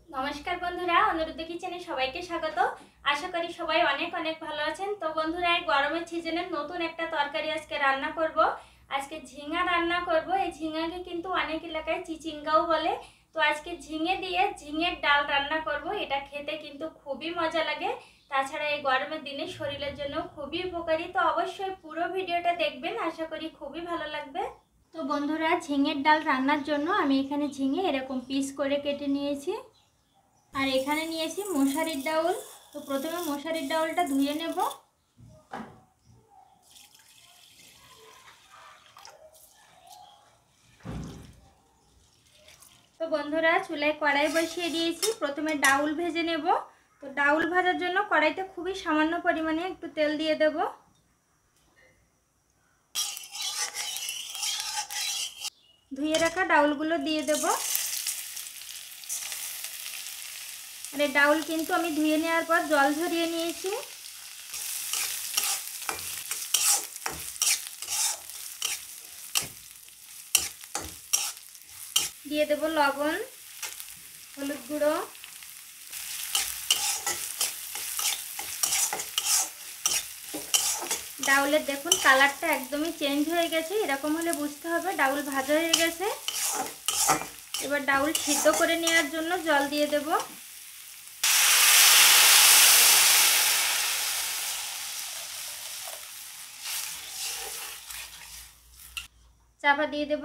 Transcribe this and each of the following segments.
নমস্কার বন্ধুরা, অনুরুদ্ধ কিচেনে সবাইকে স্বাগত। আশা করি সবাই অনেক অনেক ভালো আছেন। তো বন্ধুরা, এই গরমের সিজনে নতুন একটা তরকারি আজকে রান্না করব। আজকে ঝিঙা রান্না করব। এই ঝিঙাকে কিন্তু অনেক এলাকায় চিচিঙ্গাও বলে। তো আজকে ঝিঙে দিয়ে ঝিঙের ডাল রান্না করব। এটা খেতে কিন্তু খুবই মজা লাগে। তাছাড়া এই গরমের দিনে শরীরের জন্য খুবই উপকারী। তো অবশ্যই পুরো ভিডিওটা দেখবেন, আশা করি খুবই ভালো লাগবে। তো বন্ধুরা, ঝিঙের ডাল রান্নার জন্য আমি এখানে ঝিঙে এরকম পিস করে কেটে নিয়েছি। আর এখানে নিয়েছি মশারির ডাউল। তো প্রথমে মশারির ডাউলটা ধুয়ে নেব। তো বন্ধুরা, চুলায় কড়াই বসিয়ে দিয়েছি। প্রথমে ডাউল ভেজে নেব। তো ডাউল ভাজার জন্য কড়াইতে খুবই সামান্য পরিমাণে একটু তেল দিয়ে দেব। ধুয়ে রাখা ডাউলগুলো দিয়ে দেব। আর এই ডাউল কিন্তু আমি ধুয়ে নেওয়ার পর জল ঝরিয়ে নিয়েছি। দিয়ে দেব লবণ, হলুদ গুঁড়ো, ডাউলের দেখুন কালারটা একদমই চেঞ্জ হয়ে গেছে। এরকম হলে বুঝতে হবে ডাউল ভাজা হয়ে গেছে। এবার ডাউল সিদ্ধ করে নেওয়ার জন্য জল দিয়ে দেব। চাপা দিয়ে দেব।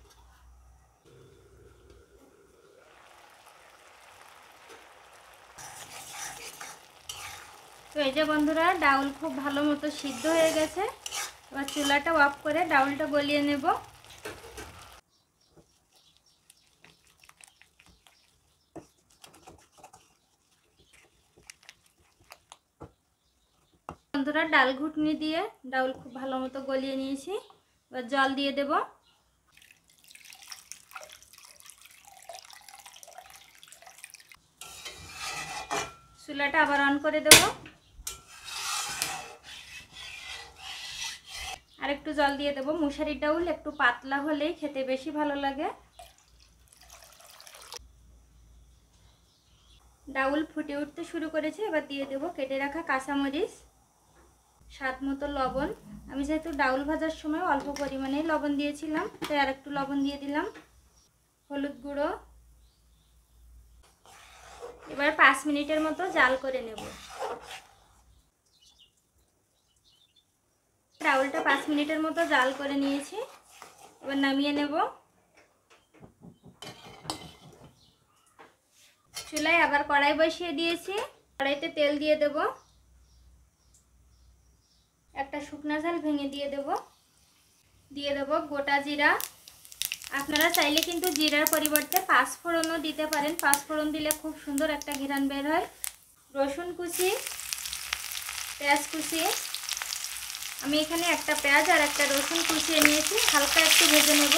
তো এই যে বন্ধুরা, ডাউল খুব ভালো মতো সিদ্ধ হয়ে গেছে। এবার চুলাটা অফ করে ডাউলটা গলিয়ে নেব। বন্ধুরা, ডাল ঘুটনি দিয়ে ডাউল খুব ভালো মতো গলিয়ে নিয়েছি। এবার জল দিয়ে দেব। চুলাটা আবার অন করে দেব। আর একটু জল দিয়ে দেব। মশারির ডাউল একটু পাতলা হলেই খেতে বেশি ভালো লাগে। ডাউল ফুটে উঠতে শুরু করেছে। এবার দিয়ে দেব কেটে রাখা কাঁচামরিচ, স্বাদ মতো লবণ। আমি যেহেতু ডাউল ভাজার সময় অল্প পরিমাণেই লবণ দিয়েছিলাম, তাই আর একটু লবণ দিয়ে দিলাম। হলুদ গুঁড়ো। এবার 5 মিনিটের মতো জাল করে নেব। ডাউলটা 5 মিনিটের মতো জাল করে নিয়েছি। এবার নামিয়ে নেব। চুলায় আবার কড়াই বসিয়ে দিয়েছি। কড়াইতে তেল দিয়ে দেব। একটা শুকনো ঝাল ভেঙে দিয়ে দেব। দিয়ে দেব গোটা জিরা। আপনারা চাইলে কিন্তু জিরার পরিবর্তে পাঁচফোড়নও দিতে পারেন। পাঁচফোড়ন দিলে খুব সুন্দর একটা ঘ্রাণ বের হয়। রসুন কুচি, পেঁয়াজ কুচি। আমি এখানে একটা পেঁয়াজ আর একটা রসুন কুচিয়ে নিয়েছি। হালকা একটু ভেজে নেব।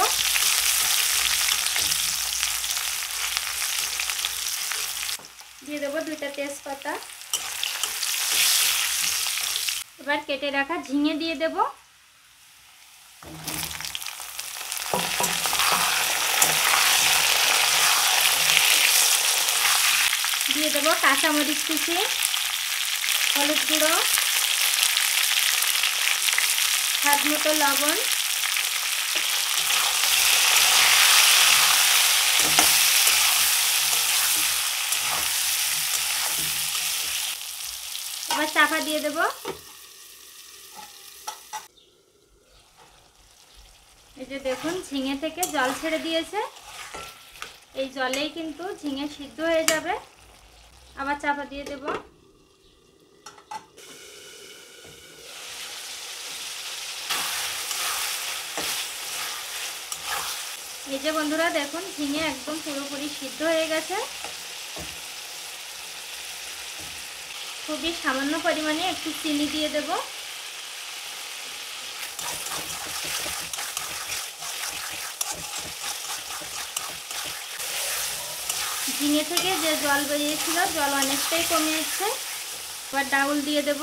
দিয়ে দেবো 2টা তেজপাতা। এবার কেটে রাখা ঝিঙে দিয়ে দেব। দিয়ে দেবো কাঁচামরিচ কুচি, হলুদ গুঁড়ো, স্বাদ মতো লবণ। এবার চাপা দিয়ে দেব। এই যে দেখুন, ঝিঙে থেকে জল ছেড়ে দিয়েছে। এই জলেই কিন্তু ঝিঙে সিদ্ধ হয়ে যাবে। আবার চাপা দিয়ে দেব। এই যে বন্ধুরা দেখুন, ঝিঙে একদম পুরোপুরি সিদ্ধ হয়ে গেছে। খুবই সামান্য পরিমাণে একটু চিনি দিয়ে দেব। ঝিঙে থেকে যে জল বেরিয়েছিল, জল অনেকটাই কমে এসেছে। এবার ডাউল দিয়ে দেব।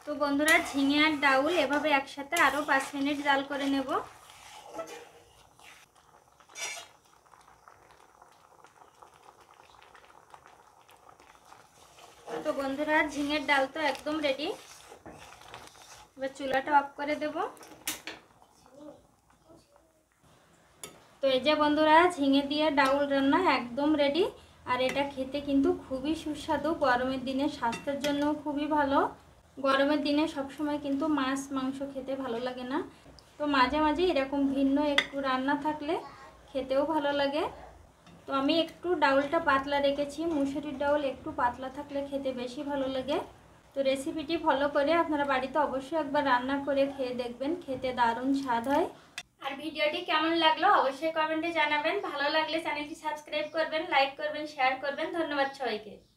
তো বন্ধুরা ঝিঙে আর ডাউল এভাবে একসাথে আরও 5 মিনিট জাল করে নেব। তো বন্ধুরা ঝিঙের ডাল তো একদম রেডি। এবার চুলাটা অফ করে দেব। তো এই যে বন্ধুরা ঝিঙে দিয়ে ডাউল রান্না একদম রেডি। আর এটা খেতে কিন্তু খুবই সুস্বাদু, গরমের দিনে স্বাস্থ্যের জন্য খুবই ভালো। গরমের দিনে সবসময় কিন্তু মাছ মাংস খেতে ভালো লাগে না, তো মাঝে মাঝে এরকম ভিন্ন একটু রান্না থাকলে খেতেও ভালো লাগে। তো আমি একটু ডাউলটা পাতলা রেখেছি, মুসুরির ডাউল একটু পাতলা থাকলে খেতে বেশি ভালো লাগে। তো রেসিপিটি ফলো করে আপনারা বাড়িতে অবশ্যই একবার রান্না করে খেয়ে দেখবেন, খেতে দারুণ স্বাদ হয়। আর ভিডিওটি কেমন লাগলো অবশ্যই কমেন্টে জানাবেন। ভালো লাগলে চ্যানেলটি সাবস্ক্রাইব করবেন, লাইক করবেন, শেয়ার করবেন। ধন্যবাদ সবাইকে।